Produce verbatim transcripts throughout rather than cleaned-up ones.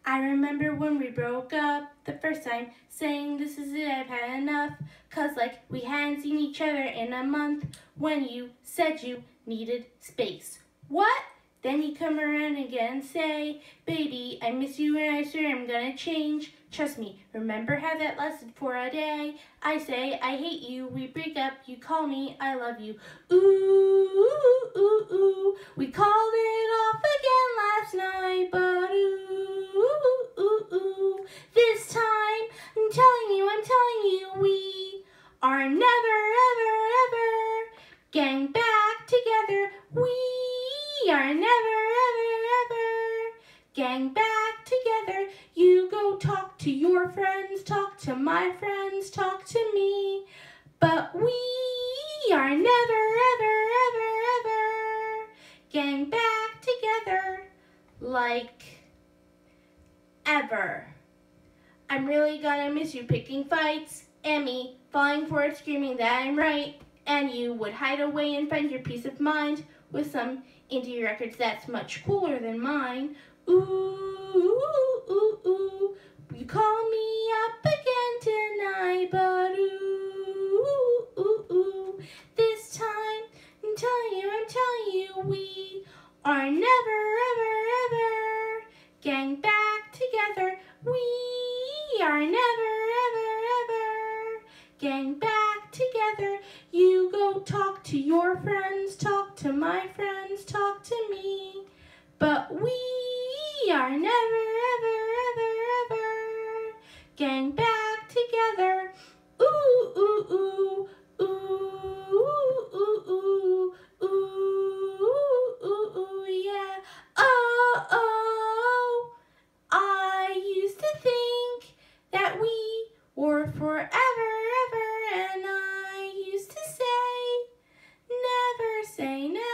I remember when we broke up the first time, saying this is it, I've had enough. Cause like we hadn't seen each other in a month when you said you needed space. What? Then you come around again and say, baby, I miss you and I swear I'm gonna change. Trust me, remember how that lasted for a day? I say, I hate you, we break up, you call me, I love you. Ooh, ooh, ooh, ooh. We called it off again last night, but ooh, ooh, ooh, ooh. This time, I'm telling you, I'm telling you, we are never, ever, ever getting back together. We are never, ever, ever getting back together. You go talk to your friends, talk to my friends, talk to me. But we are never, ever, ever, ever getting back together like ever. I'm really gonna miss you picking fights and me falling for it, screaming that I'm right. And you would hide away and find your peace of mind with some indie records that's much cooler than mine. Ooh, ooh, ooh, ooh. You call me up again tonight, but ooh, ooh, ooh, ooh. This time, I'm telling you, I'm telling you, we are never, ever, ever getting back together. We are never, ever, ever getting back together. You go talk to your friends, talk to my friends, talk to me. But we are never, ever, ever, ever getting back together. Ooh, ooh, ooh, ooh, ooh, ooh, ooh, ooh, ooh, ooh, yeah. Oh, oh, I used to think that we were forever, ever, and I used to say, never say never.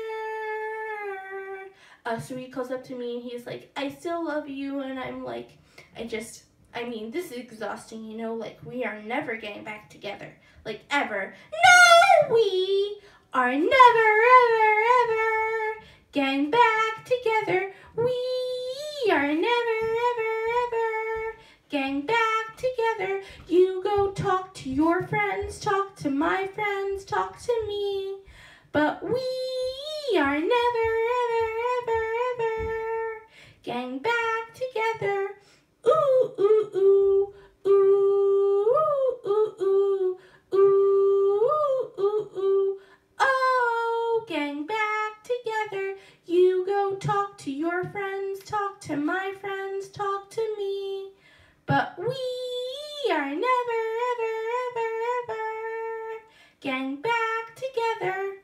Uh, so he calls up to me and he's like, I still love you, and I'm like, I just, I mean, this is exhausting, you know, like, we are never getting back together, like, ever. No, we are never, ever, ever getting back together. We are never, ever, ever getting back together. You go talk to your friends, talk to my friends, talk to me. But we are never, ever, ever, ever getting back together. Ooh, ooh, ooh, ooh, ooh, ooh, ooh, ooh, ooh, ooh. Oh, getting back together. You go talk to your friends, talk to my friends, talk to me. But we are never, ever, ever, ever getting back together.